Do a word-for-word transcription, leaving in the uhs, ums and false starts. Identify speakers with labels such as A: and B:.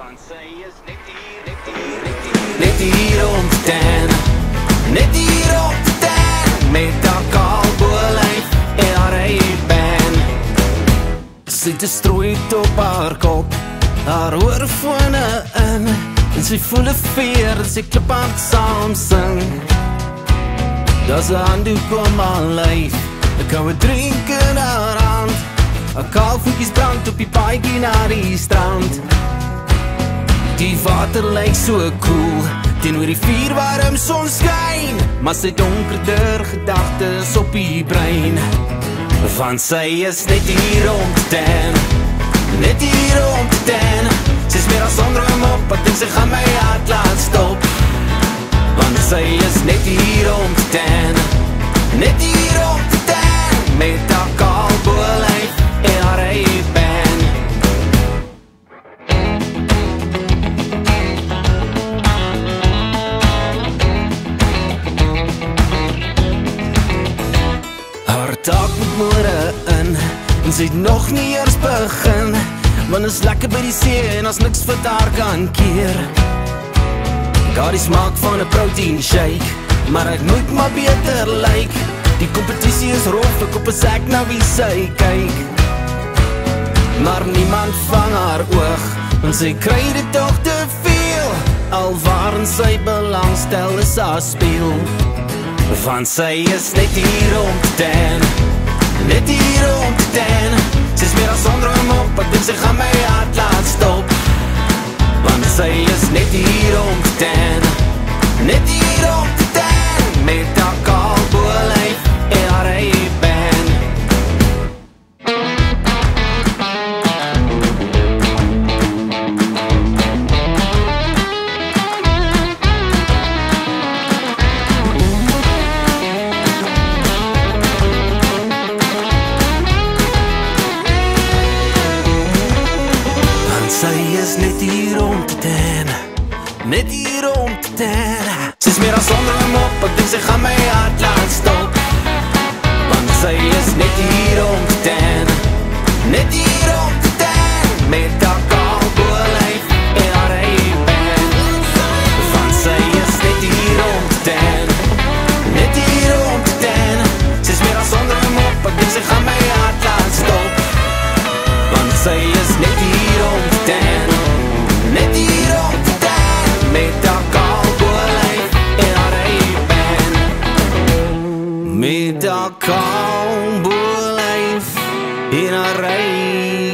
A: Want sy is net hier, net hier, net hier, net hier om te tan. Net hier om te tan. Met haar kaal bolyf en haar eie band. Sy het 'n strooihoed op haar kop, haar oorfone in, en sy voel 'n veer en sy klip aan het saam sing. Daar's 'n handdoek om haar lyf, 'n koue drink in haar hand, 'n kaal voetjies brand op die paadjie na die strand. Die water lyk so koel, teenoor die vuurwarm son skyn, maar sy donkerder gedagtes op die brein. Want sy is net hier om te tan, net hier om te tan. Sy is meer as sonroom op, ek dink sy gaan my hart laat stop. Want sy is net hier om te tan, net hier om te tan. Met haar kaal bolyf en haar eie band. Haar taak moet môre in, en sy het nog nie eers begin, want is lekker by die see en as niks vir haar kan keer. Ek had die smaak van 'n protein shake, maar ek moet maar beter lyk. Die kompetisie is rof, ek op 'n sek na wie sy kyk. Maar niemand vang haar oog, want sy kry dit toch te veel. Alwaarin sy belangstel is haar speel. Want sy is net hier om te tan, net hier om te tan. Sy is meer as sonroom op, ek dink sy gaan my hart laat stop. Want sy is net hier om te tan, net hier om te tan. Met haar kaal bolyf en haar eie band. Want sy is net hier om te tan, net hier om te tan. Sy is meer as sonroom op, ek dink sy gaan my hart laat stop. Want sy is net hier om te tan, net hier om te tan. Met haar kaal bolyf en haar eie band. Want sy is net hier om te tan, net hier om te tan. Sy is meer as sonroom op, ek dink sy gaan my hart laat stop. Want sy is net hier om te tan, net hier om te tan. Met haar kaal bolyf en haar eie band. Met haar kaal bolyf en haar eie